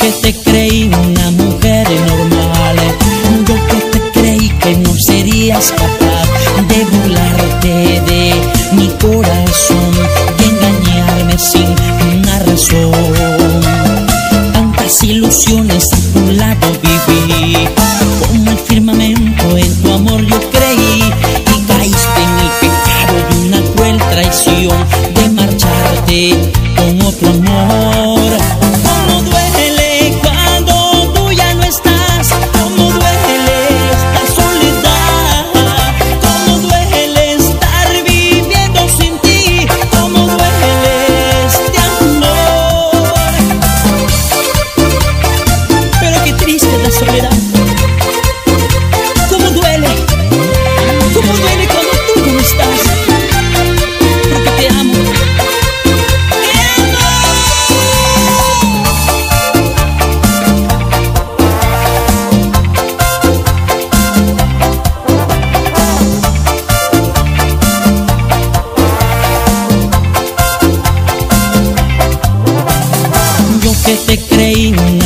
que te creí una mujer normal, yo que te creí que no serías capaz de burlarte de mi corazón y engañarme sin una razón. Tantas ilusiones a tu lado viví, como el firmamento en tu amor yo creí, y caíste en el pecado de una cruel traición, de marcharte con otro amor. Cómo duele cuando tú ya no estás, cómo duele esta soledad, cómo duele estar viviendo sin ti, cómo duele este amor. Pero qué triste es la soledad. Cómo duele cuando tú ya no estás, porque te amo. Yo que te creí